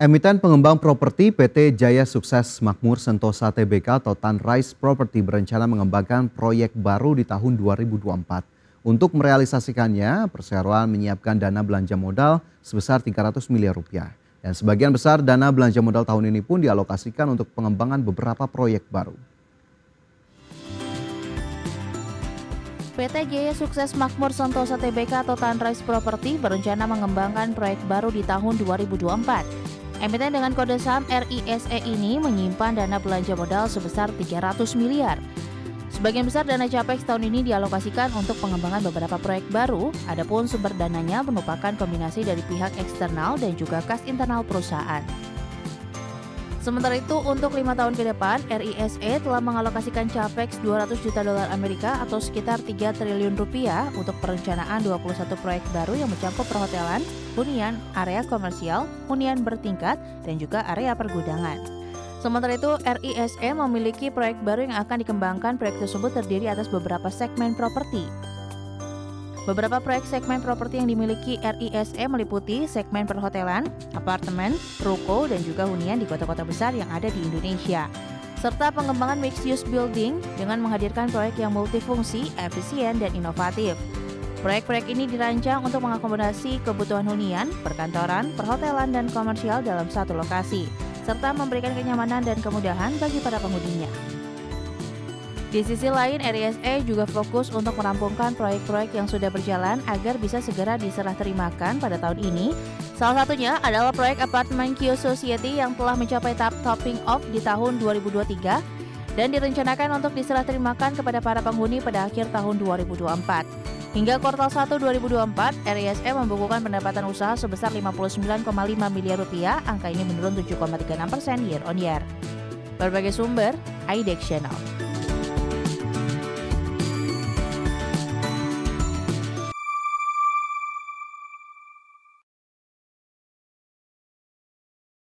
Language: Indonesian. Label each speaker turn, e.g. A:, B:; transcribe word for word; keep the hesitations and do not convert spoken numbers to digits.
A: Emiten pengembang properti P T Jaya Sukses Makmur Sentosa Tbk atau Tanrise Property berencana mengembangkan proyek baru di tahun dua ribu dua puluh empat. Untuk merealisasikannya, perseroan menyiapkan dana belanja modal sebesar tiga ratus miliar rupiah. Dan sebagian besar dana belanja modal tahun ini pun dialokasikan untuk pengembangan beberapa proyek baru.
B: P T Jaya Sukses Makmur Sentosa Tbk atau Tanrise Property berencana mengembangkan proyek baru di tahun dua ribu dua puluh empat. Emiten dengan kode saham R I S E ini menyimpan dana belanja modal sebesar tiga ratus miliar. Sebagian besar dana capex tahun ini dialokasikan untuk pengembangan beberapa proyek baru, adapun sumber dananya merupakan kombinasi dari pihak eksternal dan juga kas internal perusahaan. Sementara itu, untuk lima tahun ke depan, R I S E telah mengalokasikan capex dua ratus juta dolar Amerika atau sekitar tiga triliun rupiah untuk perencanaan dua puluh satu proyek baru yang mencakup perhotelan, hunian, area komersial, hunian bertingkat, dan juga area pergudangan. Sementara itu, R I S E memiliki proyek baru yang akan dikembangkan. Proyek tersebut terdiri atas beberapa segmen properti. Beberapa proyek segmen properti yang dimiliki R I S E meliputi segmen perhotelan, apartemen, ruko, dan juga hunian di kota-kota besar yang ada di Indonesia. Serta pengembangan mixed-use building dengan menghadirkan proyek yang multifungsi, efisien, dan inovatif. Proyek-proyek ini dirancang untuk mengakomodasi kebutuhan hunian, perkantoran, perhotelan, dan komersial dalam satu lokasi, serta memberikan kenyamanan dan kemudahan bagi para penghuninya. Di sisi lain, R I S E juga fokus untuk merampungkan proyek-proyek yang sudah berjalan agar bisa segera diserah terimakan pada tahun ini. Salah satunya adalah proyek apartemen Q Society yang telah mencapai tahap topping off di tahun dua ribu dua puluh tiga dan direncanakan untuk diserah terimakan kepada para penghuni pada akhir tahun dua ribu dua puluh empat. Hingga kuartal satu dua ribu dua puluh empat, R I S E membukukan pendapatan usaha sebesar lima puluh sembilan koma lima miliar rupiah. Angka ini menurun tujuh koma tiga enam persen year on year. Berbagai sumber, I D E X Channel.